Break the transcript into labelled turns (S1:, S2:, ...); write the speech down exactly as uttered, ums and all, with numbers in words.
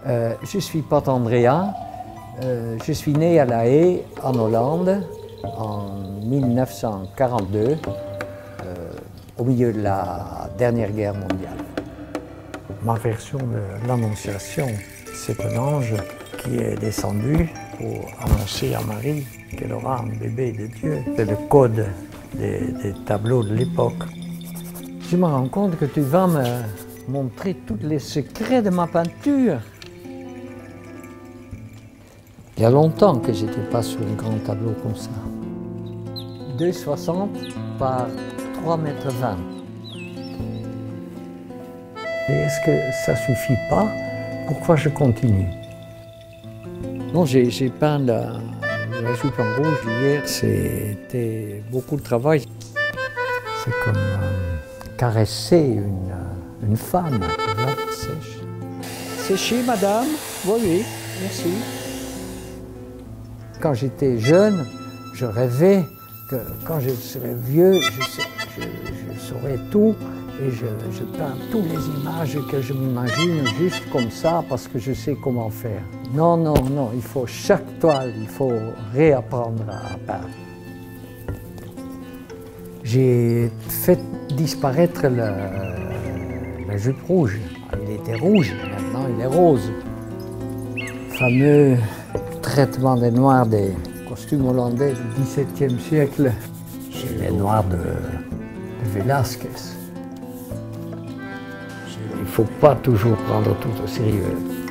S1: Euh, je suis Pat Andrea, euh, je suis né à La Haye, en Hollande, en mille neuf cent quarante-deux, euh, au milieu de la dernière guerre mondiale. Ma version de l'Annonciation, c'est un ange qui est descendu pour annoncer à Marie qu'elle aura un bébé de Dieu. C'est le code des, des tableaux de l'époque. Je me rends compte que tu vas me montrer tous les secrets de ma peinture. Il y a longtemps que je n'étais pas sur un grand tableau comme ça. deux mètres soixante par trois mètres vingt. Est-ce que ça ne suffit pas? Pourquoi je continue? Non, j'ai peint la, la jupe en rouge hier. C'était beaucoup de travail. C'est comme euh, caresser une, une femme. Sèche. Sécher, madame? Oui, oui, merci. Quand j'étais jeune, je rêvais que quand je serais vieux, je, je, je saurais tout et je, je peins toutes les images que je m'imagine juste comme ça parce que je sais comment faire. Non, non, non, il faut chaque toile, il faut réapprendre à peindre. J'ai fait disparaître le, la jupe rouge. Il était rouge, maintenant il est rose. Le fameux traitement des noirs des costumes hollandais du dix-septième siècle. C'est les noirs de, de Velázquez. Il ne faut pas toujours prendre tout au sérieux.